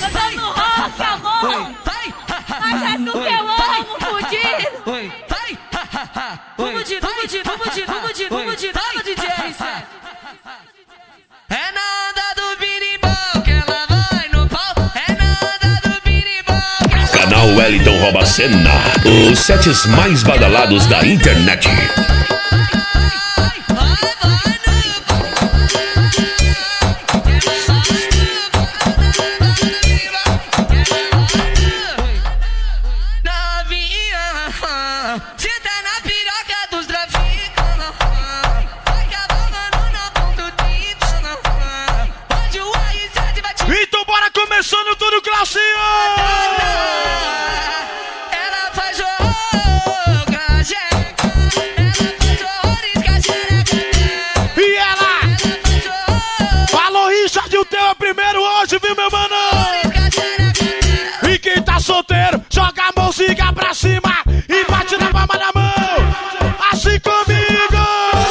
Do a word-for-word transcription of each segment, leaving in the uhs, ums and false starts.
tô no rock, amor. Mas é tu que eu amo, fudido. Vamos de, vamos de, vamos de, vamos de, vamos de, vamos de D J. É nada do birimbau que ela vai no pau. É nada do birimbau. Canal Wellington rouba a cena. Os sets mais badalados da internet. Então bora começando tudo, Glaucinho! Ela faz horror com a xereca. Ela faz horrores com a xereca. E ela? Falou, Richard, o teu é primeiro hoje, viu, meu mano? E quem tá solteiro, joga a mãozinha pra cima e bate na palma da mão. Assim comigo!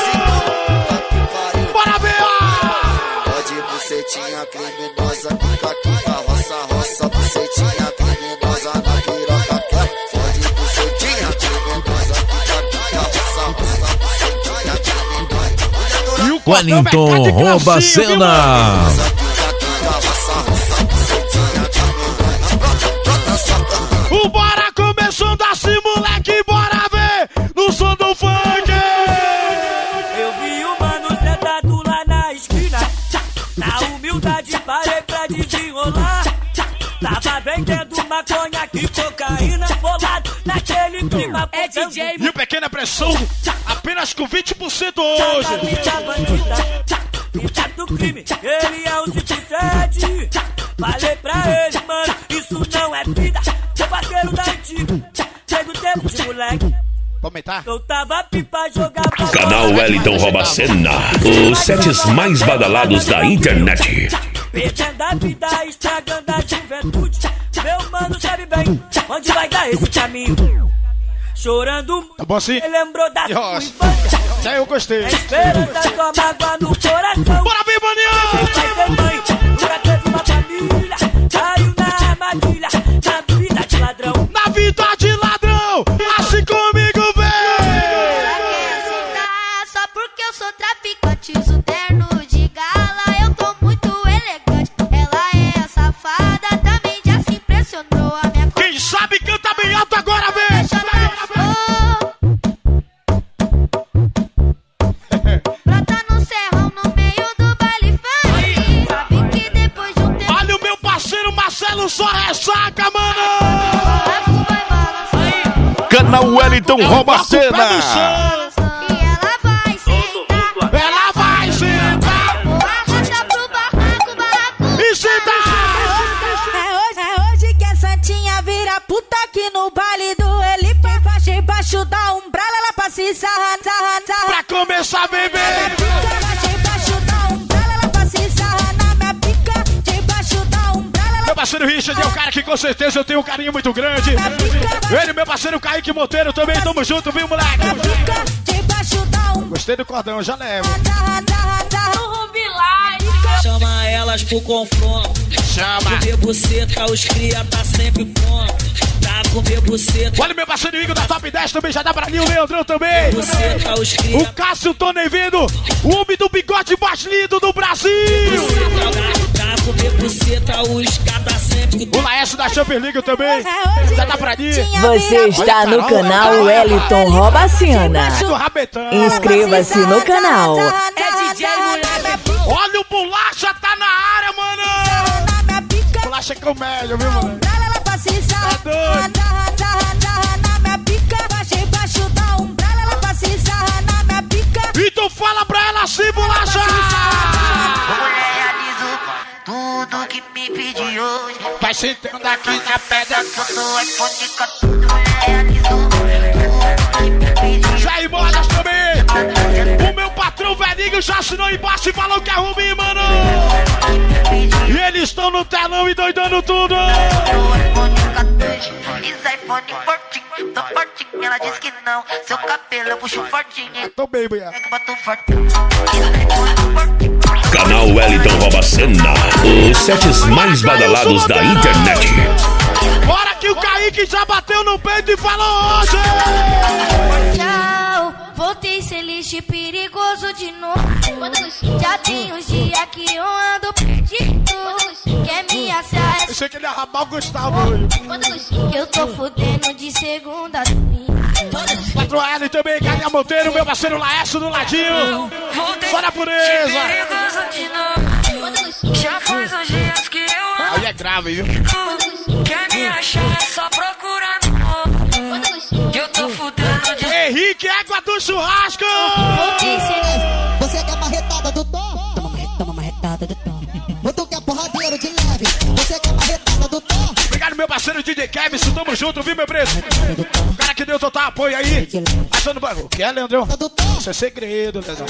Bora ver, ó! Pode bucetinha criminosa, pica, pica, roça, roça, bucetinha criminosa na piroca, pode bucetinha criminosa, pica, pica, roça, roça, bucetinha criminosa. E o cordão Wellington vai cá de rouba a Glaucinho, viu, cena. mano? O bora começando assim, moleque, bora ver no som do funk. Eu vi o mano sentado lá na esquina. Na humildade parei pra desenrolar. Tava vendendo maconha e cocaína, bolado naquele clima. É D J, E o Pequena Pressão, apenas com vinte por cento hoje. Vida do crime, ele é um cinco sete. Falei pra ele, mano, isso não é vida. Seu parceiro da antiga, chega o tempo de moleque. Vamos aumentar? Eu tava pipa jogar pra Canal Wellington rouba a cena. Os sets mais badalados da internet. perdendo a vida, estragando a juventude. Meu mano sabe bem onde vai dar esse caminho. Chorando, Tá bom assim? ele lembrou da sua Nossa. infância. Até eu gostei. A esperança só mágoa no coração. Bora vir, maninho! Vai ser mãe, nunca teve uma família. Caiu na armadilha, na vida de ladrão. Na vida de ladrão, assim comigo, Ela vem! quer sentar só porque eu sou traficante. Uso terno de gala, eu tô muito elegante. Ela é safada, também já se impressionou. A minha Quem sabe canta bem alto agora, vem! Brota no serrão, no meio do baile funk. Sabe que depois de um tempo Olha o meu parceiro Marcelo, só ressaca, mano! o barco vai balançando. Canal Wellington rouba a Bota o pé no cena. chão. E ela vai sentar. Ela vai sentar Vou arrastar pro barraco, barraco. e sentar! É hoje, é hoje que a Santinha vira puta aqui no baile do Elipa. Embaixo, embaixo da umbrella, ela pra se sarrar, sarrar, sarrar. Pra começar a beber! Embaixo, embaixo da umbrella, ela pra se sarrar na minha pica. Debaixo da umbrella, Meu parceiro Richard é um cara que com certeza eu tenho um carinho muito grande. Ele, meu parceiro Kaique Monteiro também, tamo junto, viu, moleque? debaixo da umbrella, Gostei do cordão, já levo. sarrar, sarrar, sarrar. Chama elas pro confronto. Chama! Comer buceta, os cria tá sempre pronto. Pra comer buceta, Olha o meu parceiro Igor da Top dez também, já dá pra mim, o Leandrão também. buceta, os O cria Cássio Tony vindo, o homem do bigode mais lindo do Brasil. pra comer buceta, os cata sempre. O Laércio da Champions League também, já dá pra mim. Você está no canal Wellington rouba a cena. Do Rabetão. Inscreva-se no canal. É D J, moleque. Olha o Bolacha, tá na área, mano. Bolacha é comédia, viu, mano? É doido. Então fala pra ela assim, Bolacha. Realizo tudo que me pedi hoje. Vai sentando aqui na pedra. No iPhone quatorze, realizo tudo que me pedi. Jair Modas também. O meu patrão velhinho já assinou embaixo e falou que é ruim, mano. E eles estão no telão e doidando tudo. No iPhone quatorze, esse iPhone fortinho, tô fortinho. Ela disse que não, seu cabelo eu puxo fortinho. Tô bem, mulher. Pega, boto fortinho. Esse iPhone fortinho. Canal Wellington rouba a cena. Os sets mais badalados da internet. Bora que o Kaique já bateu no peito e falou hoje. Tchau, voltei sem lixo perigoso de novo. Já tem uns dias que eu ando perdido. Quer me achar? Eu sei que ele ia rabar o Gustavo hoje. Eu tô fudendo de segunda. Patrão L também, Cadê Monteiro, meu parceiro Laércio do ladinho. Bora a pureza. Já faz uns dias que eu ando. Aí é grave, viu? Quer me achar, é só procurar no mundo. Eu tô fudendo de... Henrique, égua do churrasco. Você quer marretada do Tom? Toma, toma marretada do Tom. Ou tu quer porradeiro de leve? Você quer marretada do Tom? Obrigado, meu parceiro D J Kevin, tamo junto, viu, meu preço? O cara que deu total apoio aí. Passando o bagulho. Quer, Leandrão? Isso é segredo, Leandrão.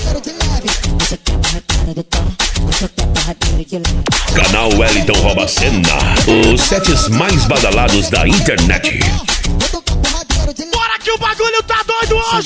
Canal Wellington rouba a cena. Os sets mais badalados da internet. Bora que o bagulho tá doido hoje!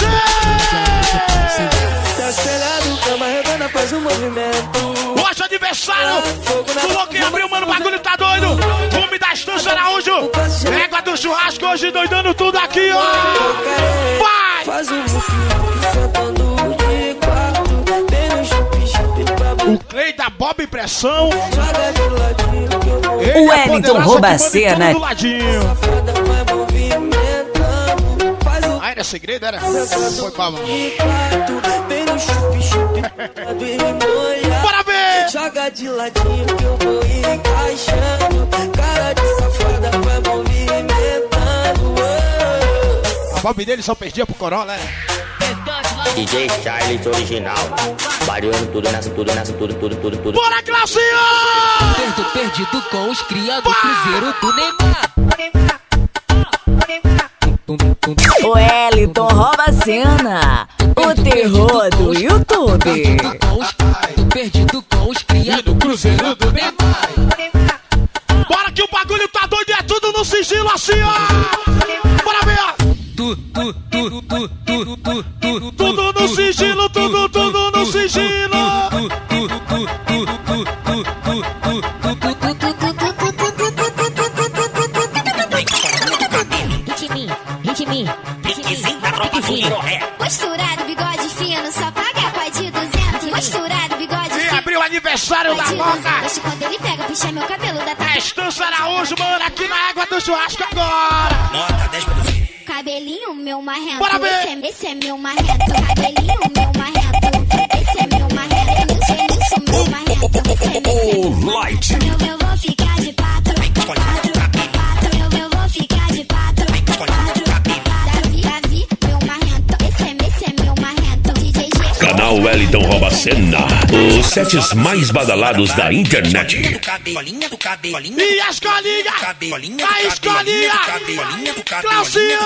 Tá acelerado, cama redonda, faz um movimento. Hoje é aniversário do Louco em Abril, mano, o bagulho tá doido. Cume da Estância Araújo. Égua do churrasco hoje doidando tudo aqui, ó. Vai! Faz um sentando de quatro. Tem no chupi, chupi. O Clay da Bob Pressão. Joga de ladinho que eu vou. O Wellington rouba a cena. Safada vai movimentando. Faz um Ah, era segredo, era? Foi palma. de quatro. Tem no chupi, chupi. Bora ver! Joga de ladinho que eu vou encaixando. Cara de safada vai movimentando. A Bob dele só perdia pro Corolla, né? D J Charles original. Variando tudo nessa, tudo nessa, tudo, tudo, tudo, tudo. Bora, Glaucinho! Perdo perdido com os cria do Cruzeiro do Neymar. O Wellington rouba a cena. O terror do YouTube. Perdido com os cria do Cruzeiro do Neymar. Bora que o bagulho tá doido, é tudo no sigilo assim, ó! Bora ver, ó! Tu, tu, tu, tu, tu, tu, tu, tu, Tudo no sigilo, tudo, tudo no sigilo! Costurado, bigode fino, só paga pode de duzentos. Costurado, bigode E fino. abriu o aniversário da Moca! Deixa quando ele pega, puxa meu cabelo da É Estância Araújo, mano, aqui na Égua do Churrasco agora! Cabelinho meu marrento, Bora ver. esse é, esse é meu marrento. Cabelinho meu marrento, esse é meu marrento. Nilson, Nilson, meu marrento, esse é, esse é meu Light. Eu, eu vou ficar de pato, pato, pato. Eu, eu vou ficar de pato, pato. Davi, Davi, meu marrento, esse é, esse é meu marrento. D J G. Canal Wellington rouba a cena. Os sets mais badalados da internet. E a escolinha! A escolinha! Glaucinho!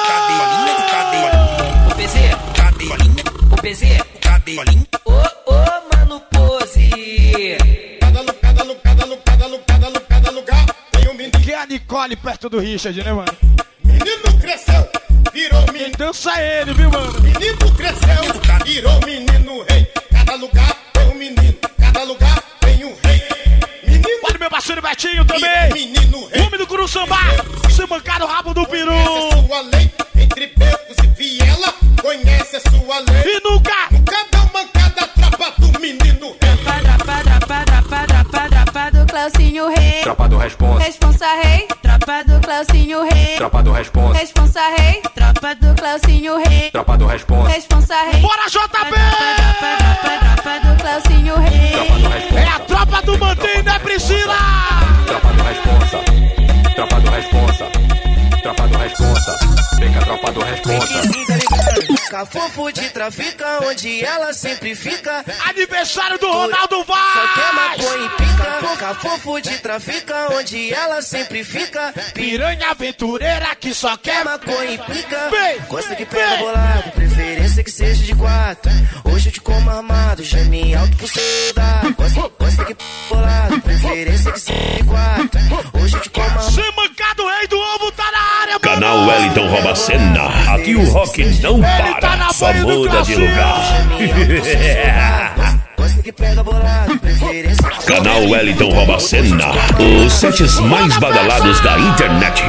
O P Z, o P Z, ô, ô, mano, pose. Cada lugar, cada lugar, cada lugar, cada lugar, cada lugar, cada lugar. Tem um menino. Que é a Nicole perto do Richard, né, mano? Menino cresceu, virou menino. Dança ele, viu, mano? Menino cresceu, virou menino rei. Cada lugar tem um menino, cada lugar tem um rei. Menino, Olha o meu parceiro Betinho também! menino rei. Homem do Curuçambá! Se mancar o rabo do peru! Conhece a sua lei, entre becos e viela. Conhece a sua lei. E nunca! Nunca deu mancada, tropa do menino rei. Trapa, trapa, trapa, trapa, trapa do Cleucinho Rei. Tropa do responsa, Responsa Rei. Tropa do Cleucinho Rei. tropa do responsa, Responsa Rei. Tropa do Cleucinho Rei. tropa do responsa, Responsa Rei. Bora, J B! Tropa, tropa, tropa do Cleucinho Rei. tropa do É responsa, a tropa do Mantém, né, Priscila? tropa do responsa, tropa do responsa, tropa do responsa, vem com a tropa do responsa. Cafofo de trafica, onde ela sempre fica. Aniversário do Ronaldo Só quer Vaz! maconha e pica. Cafofo de trafica, onde ela sempre fica. Piranha aventureira que só Quer quer maconha e pica. Vem, Gosta que pega vem. bolado, preferência que seja de quatro. Hoje eu te como armado, geme alto pro cê dar. Gosta, gosta que pega bolado, preferência que seja de quatro. Hoje eu te como armado. Sem mancado, rei do ovo tá na área, mano! Canal Wellington rouba a cena. Aqui o rock não Ele tá para, na só banha do muda de Glaucinho. lugar. Você que pega bolado, preferência. Canal Wellington Rouba a Cena, os sets mais badalados da internet.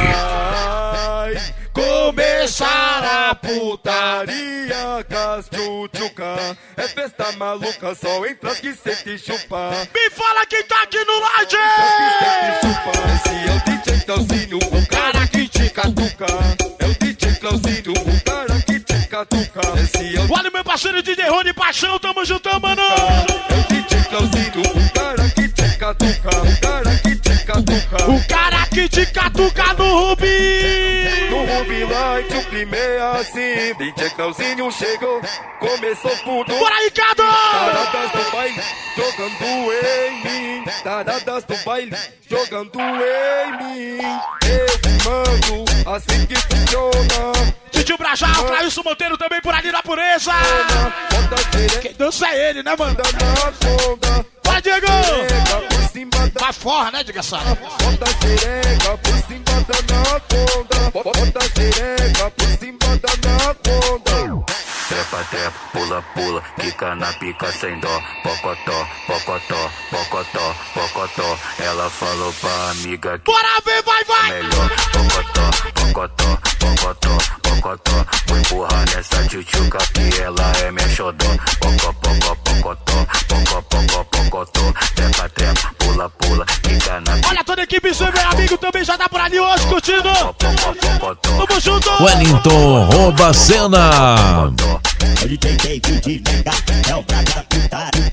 Começar a putaria, Castuchuca. É festa maluca, só entra as que sente chupa. Me fala quem tá aqui no live! Esse é o D J Clauzinho, o cara que te catuca. É o D J Clauzinho, o cara que te catuca. Esse é o... Olha meu parceiro D J Rony Paixão, tamo juntão, mano! É o D J Clauzinho, o cara que te catuca. O cara que te catuca. O cara que te catuca no Rubi! No Rubi Light, o clima é assim. D J Clauzinho chegou, começou tudo. Bora, Ricardo! Taradas do baile, jogando em mim. Taradas do baile, jogando em mim. Eu mando, assim que funciona. Titio Brajal, Clailson Monteiro também por ali na pureza. Quem dança é ele, né, mano? Vai, Diego! Vai forra, né, Diego Sara? Bota a xereca por cima da anaconda. Bota a xereca por cima da anaconda. Trepa, trepa, pula, pula, quica na pica sem dó. Pocotó, pocotó, pocotó, pocotó. Ela falou pra amiga que bora ver, vai, vai! Melhor, pocotó, pocotó, pocotó, pocotó. Vou empurrar nessa tchutchuca que ela é minha xodó. Pocó, pocó, pocotó, pocó, pocó, pocotó. Trepa, trepa, pula, pula, quica na pica. Olha, toda a equipe, seu meu amigo também já tá por ali hoje curtindo. Tamo junto! Wellington Rouba a Cena. Ele tem tempo de negar, é o pra da putaria,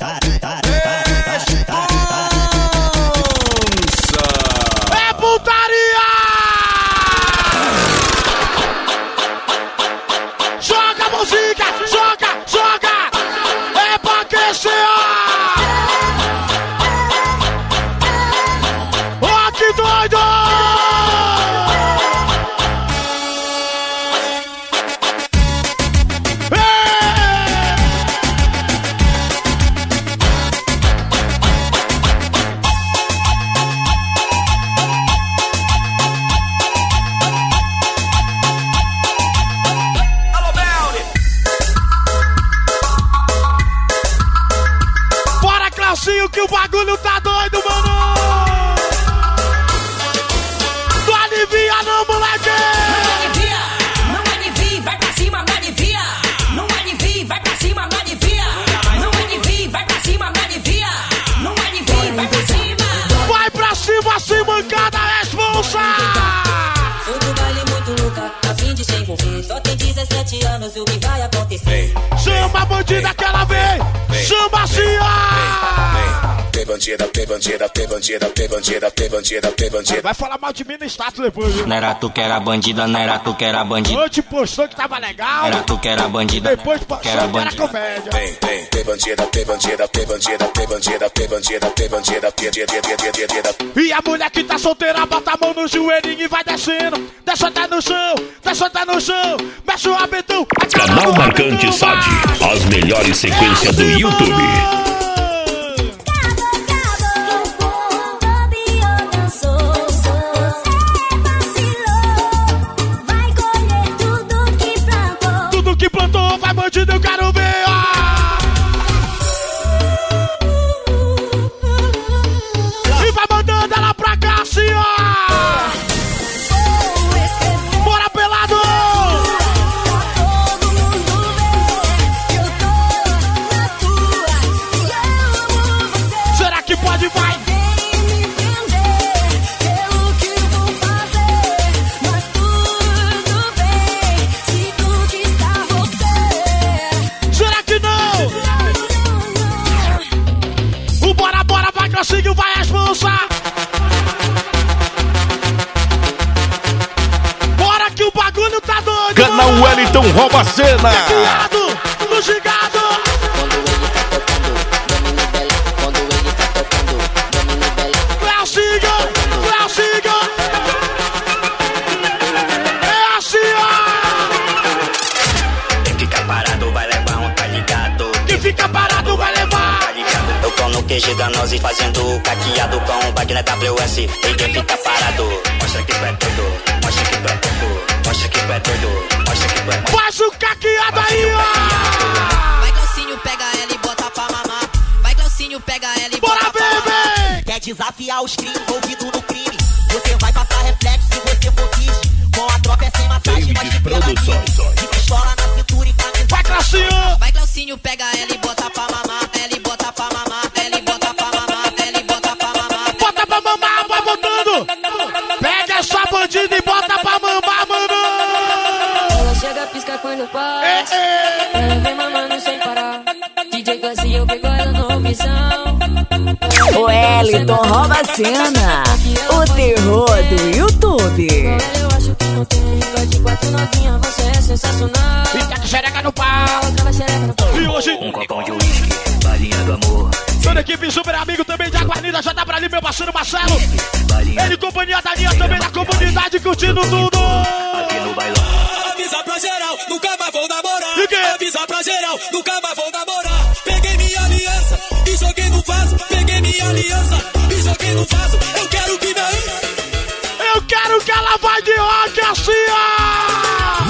é putaria! Joga a música, joga, joga! É pra aquecer! Ó, que doido! Que o bagulho tá doido, mano! Não alivia não, moleque! Não alivia, não alivia, vai pra cima, não alivia! Não alivia, vai pra cima, não alivia! Não alivia, vai pra cima, não alivia! Não alivia, vai pra cima! Vai pra cima, se mancada, responsa! Sou do baile muito louca, a fim de se envolver. Só tem dezessete anos, o que vai acontecer? Chama a bandida que ela vem! Chama a Cia! Tem bandida, tem bandida, tem bandida, tem bandida, tem bandida, tem bandida. Vai falar mal de mim no status depois, viu? Não era tu que era bandida, não era tu que era bandida. Antes postou que tava legal. Era tu que era bandida. Depois postou que era comédia. Tem, tem, tem bandida, tem bandida, tem bandida, tem bandida, tem bandida, tem bandida, bandida. E a mulher que tá solteira, bota a mão no joelhinho e vai descendo. Desce até no chão, desce até no chão. Mexe o rabetão. Canal Marcante S A D, as melhores sequências do YouTube. Que plantou, vai bandido, eu quero ver, ó. E vai mandando ela pra cá, assim, ó. Bora, pelado. Será que pode, vai? Assim vai expulsar. Bora que o bagulho tá doido. Canal Wellington Rouba a Cena. Criado no gigado. Quando ele tá tocando, domina o belo. Clássico, clássico. É assim, ó. Quem fica parado vai levar um tá ligado. Quem fica parado vai levar. Eu tô no Q G da Nose fazendo caqueado com o Wagner W S. Ninguém fica parado. Mostra que tu é doido. Mostra que tu é doido. Mostra que tu é doido. Mostra que tu é doido. Faz o caqueado aí, ó. Vai, Glaucinho, pega ela e bota pra mamar. Vai, desafiar os crimes envolvidos no crime. Você vai passar reflexo se você for quis. Com a tropa é sem massagem, mas de Produções. de pistola na cintura e camisa. Vai, Glaucinho! Vai, Glaucinho, pega ela e bota pra mamar. Ela e bota pra mamar. Ela e bota pra mamar. Ela e bota pra mamar. Bota pra mamar, vai botando! Pega essa bandida e bota pra mamar, mano! Ela chega, pisca quando passa. Ela vem mamando sem parar. D J Glaucinho pegou ela no visão. O Wellington rouba a cena. O terror do YouTube. Eu acho que não tem. Fica de quatro novinha, você é sensacional. Fica de xereca no pau. E hoje... Um copão de uísque, balinha do amor. Toda a equipe super amigo também de Aguarnida. Já tá pra ali meu parceiro Marcelo. Ele companhia da linha também da comunidade curtindo tudo. Aqui no bailão. Avisa pra geral, nunca mais vou namorar. Avisa pra geral, nunca mais vou namorar. Peguei minha aliança e joguei no vaso. Peguei minha aliança e joguei no vaso. Eu quero que minha... Eu quero que ela vai de rock assim, ó!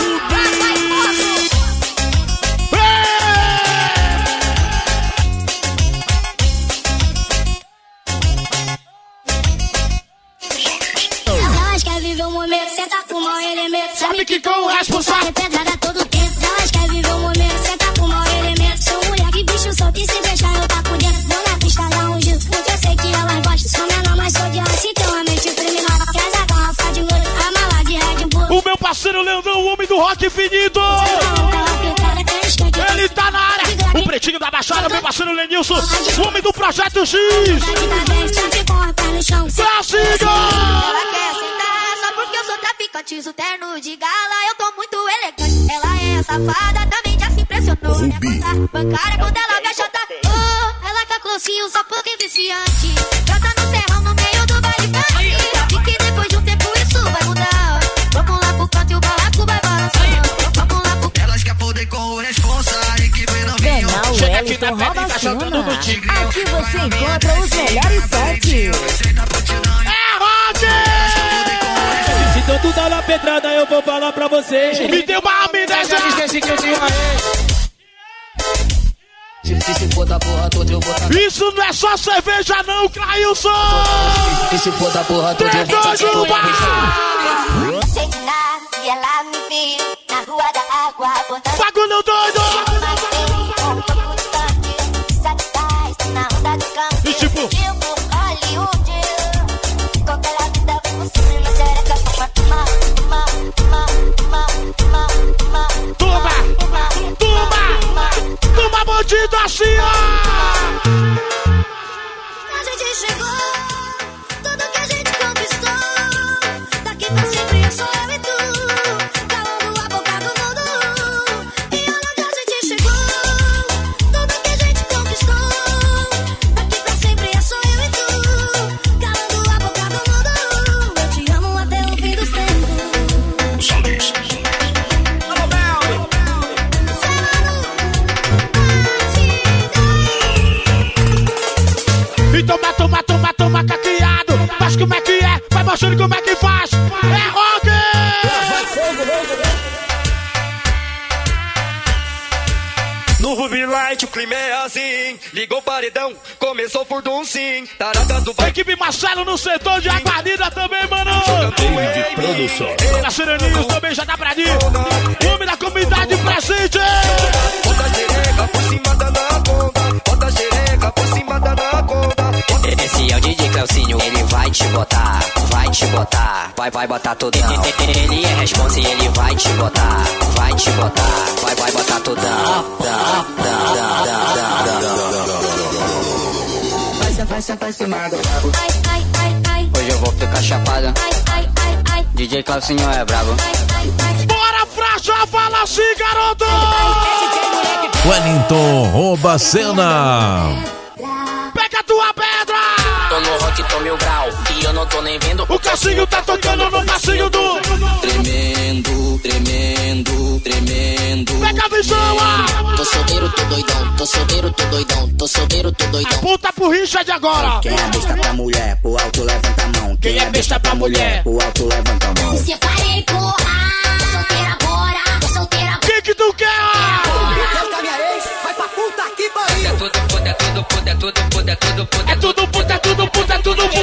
Elas querem viver o momento, senta com o mau elemento. Sabe que com o responsável é pedrada todo tempo. Elas querem viver o momento, senta com o mau elemento. Sou mulher que bicho solto e se deixar eu tá por dentro. Vou na pista dar um giro, porque eu sei que elas gostam. Sou menor, mas sou de aço e tenho uma mente criminal. Quer essa garrafa de ouro, a mala de Red Bull. O meu parceiro Leandrão, o homem do rock infinito. Ele tá na área. O pretinho da Baixada, meu parceiro Lenilson. O homem do Projeto X. Brasil! Ela quer sentar só porque eu sou traficante. Uso terno de gala, eu tô muito elegante. Ela é safada, também já se impressionou. Minha conta bancária quando ela me achata. Oh, ela quer clocinho só porque é viciante. Brota no serrão no meio do baile funk. E que depois de um tempo isso vai mudar. Vamos lá pro canto e o barraco vai balançar. Vamos lá pro... Elas quer poder com o responsa. E que vem novinho. Canal Wellington rouba a cena. Aqui você encontra os melhores sets. É rock! Se todo dá na pedrada, eu vou falar pra vocês. Me deu uma amnésia. Esqueci que eu tinha uma Se se for da porra toda eu vou tá... Isso não é só cerveja não, Clailson! E se for da porra toda eu vou tá... Sei de nada e ela me viu na rua da água botando... Bagulho doido! Na onda do campo. E tipo... Hollywood. Com aquela vida vem por cima na xereca. Toma, toma, toma, toma, toma, toma. Toma! Toma! Toma, bandido assim, ó! A gente chegou, tudo que a gente conquistou. Daqui pra sempre é só eu e tu, calando a boca do mundo. E olha onde a gente chegou, tudo que a gente conquistou. Daqui pra sempre é só eu e tu, calando a boca do mundo. Eu te amo até o fim dos tempos. Alô, Mel! E toma, toma, toma, toma, caqueado. Mas como é que é? Vai mostrando como é que faz. É rock! No Ruby Light o clima é assim. Ligou o paredão, começou o furdum sim. Tarada do... Equipe Marcelo no setor de Aguarida também, mano. De produção. Na Sereninhos também já tá pra ali. O homem da comunidade presente. Bota a xereca por cima da anaconda. Bota a xereca por cima da anaconda. Esse é o D J Cleucinho, ele vai te botar, vai te botar, vai, vai botar tudão. Ele é responsa e ele vai te botar, vai te botar, vai, vai botar tudão. Vai sentar, vai sentar em cima do brabo. Ai, ai, ai, ai. Hoje eu vou ficar chapada. Ai, ai, ai, ai. D J Cleucinho é brabo. Bora pra já, fala assim, garoto! Wellington rouba a cena. Pega a tua pedra! Tô no rock, tô mil grau, e eu não tô nem vendo. O Cassinho tá tocando no passinho do... Tremendo, tremendo, tremendo. Pega a visão, ó! Tô solteiro, tô doidão, tô solteiro, tô doidão, tô solteiro, tô doidão. Puta pro Richard agora! Quem é besta pra mulher, pro alto levanta a mão. Quem é besta pra mulher, pro alto levanta a mão. Me separei, porra. Tô solteira agora, tô solteira agora. Que que tu quer? Vai pra puta que pariu. É tudo puta, é tudo puta, é tudo puta, é tudo puta. É tudo puta, é tudo puta, é tudo puta.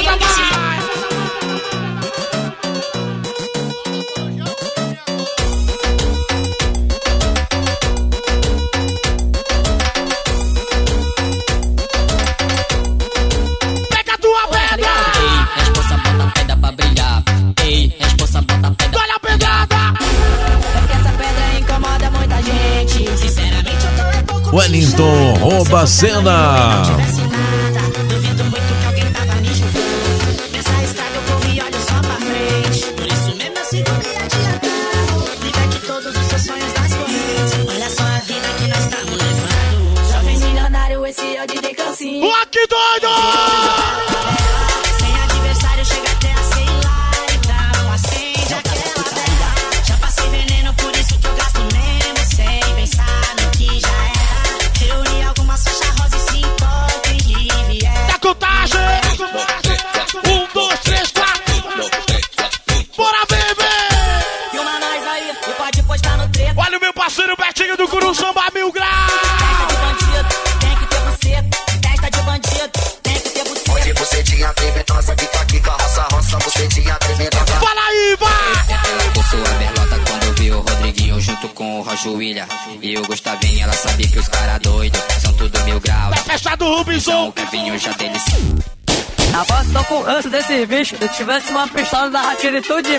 Wellington rouba a cena. Duvido muito que alguém tava me julgando. Nessa estrada eu corri, olha só pra frente. Por isso mesmo eu sigo me adiantando. Liberte todos os seus sonhos das correntes. Olha só a vida que nós estamos levando. Jovens milionário, esse é o D J Calcinho. Ó, que doido! Sem adversário, chega até a sei lá. Então acende aquela vela. Já passei veneno, por isso que eu gasto menos. Sem pensar no que já era. Reuni algumas faixas rosa e se encontrem e vier. Da contagem! Um, dois, três, quatro! Bora, bebê! Filma nós aí e pode postar no treco. Olha o meu parceiro Betinho do Curu Samba Mil Graus! Testa de bandido, tem que ter buceta. Testa de bandido, tem que ter buceta. Onde bucetinha criminosa, quica, quica, roça, roça, bucetinha criminosa. Fala aí, vai! Ela coçou a berlota quando viu o Rodriguinho junto com o Roger William. E o Gustavinho, ela sabia que os caras doidos são tudo mil graus. Tá fechado o Rubinson! O Kevinho já deles. A voz tô com ranço desse bicho. Se eu tivesse uma pistola da atitude.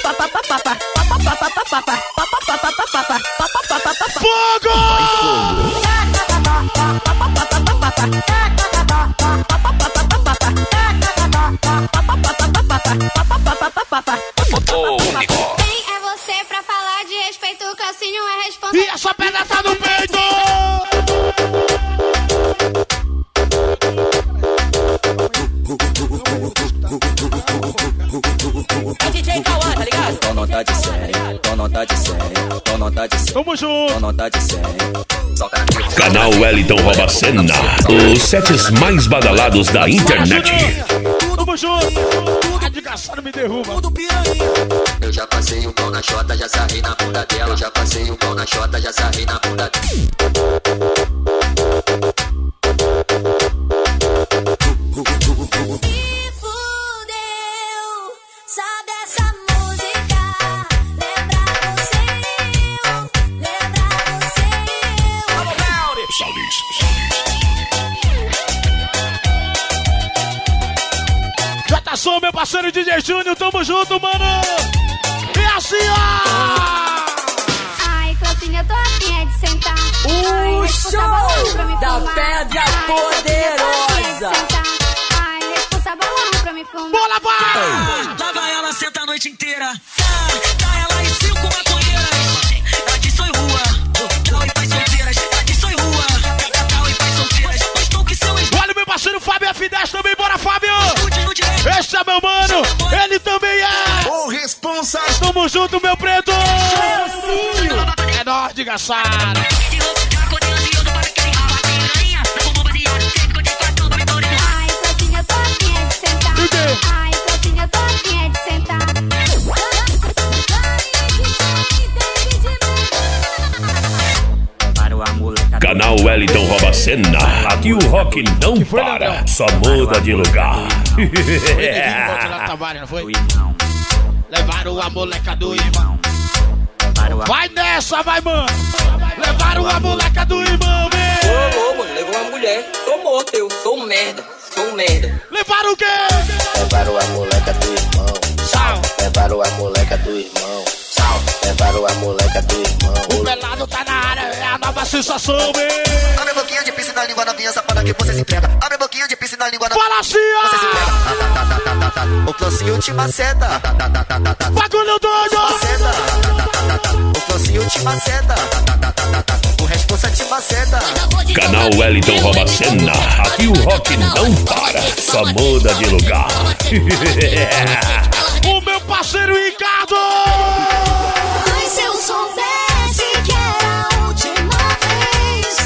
Fogo! Quem é você pra falar de respeito? O Calcinho é responsável. E essa pedra tá no peito! É D J Cauã, tá ligado? Tô não tá de série, tô não tá de série, tô não tá de série. Tamo junto! Tô não tá de série. Canal Wellington rouba a cena. Os sets mais badalados da internet. Tamo junto! A desgraçada me derruba! Eu já passei o pau na chota, já sarrei na bunda dela. Eu já passei o pau na chota, já sarrei na bunda dela. Me fudeu, sabe essa música? Lembra você, eu, lembra você, eu. Saudis. Já tá só meu parceiro D J Júnior, tamo junto, mano! E assim, ó! Ai, Calcinho, eu tô afim é de sentar. O Ai, show pra me da fumar. Pedra Ai, Poderosa. Ai, responsa balão pra me fumar. Bola, vai! Lá vai ela senta a noite inteira. Tá, tá ela e cinco maconheiras. Tá de sonho rua. Cal e pais solteiras. Tá de sonho rua. Cal e pais solteiras. Estou que seu ex. Olha o meu parceiro Fábio F dez também, bora, Fábio! Esse é meu mano, ele também é! O responsa! Tamo junto, meu preto! É nóis, desgraçado! Ai, Calcinho, eu tô afim é de sentar. O quê? Ai, Calcinho, eu tô afim é de sentar. Para o amor. Canal Wellington rouba a cena. Aqui o rock não para, só muda de lugar. Não foi? Levaram a moleca do irmão. Vai nessa, vai, mano! Levaram a moleca do irmão, Ô, meu! ô, mano, levou uma mulher. Tô morto, eu sou um merda. Sou um merda. Levaram o quê? Levaram a moleca do irmão. Sal! Levaram a moleca do irmão. Sal! Levaram a moleca do irmão. O pelado tá na área, é a nova sensação, meu! Abre a boquinha de pisse na língua novinha, safada que você se entrega. Abre a boquinha de pisse na língua novinha. Fala assim, ó! Você se entrega. Ah, tá, tá, tá, tá, tá, tá. O Clocinho te maceta. Ah, tá, tá, tá, tá, tá, tá. Bagulho doido! Maceta. Ah, tá, tá, tá, tá, tá. O Clocinho te maceta. Ah, tá, tá, tá, tá, tá. O responsa te maceta. Canal Wellington rouba a cena. Aqui o rock não para, só muda de lugar. O meu parceiro Ricardo! Ai, se eu soubesse que era a última vez.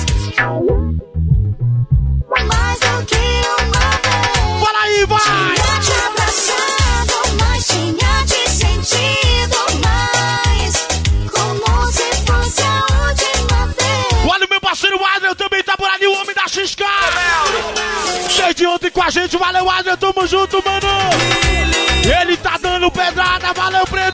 Mais do que uma vez. Fala aí, vai! Tinha te abraçado, mas tinha te sentido mais. Como se fosse a última vez. Olha o meu parceiro Adrian também tá por ali, o homem da X K! Cheio de ontem com a gente, valeu Adrian, tamo junto, mano! Ele tá dando pedrada, valeu, preto!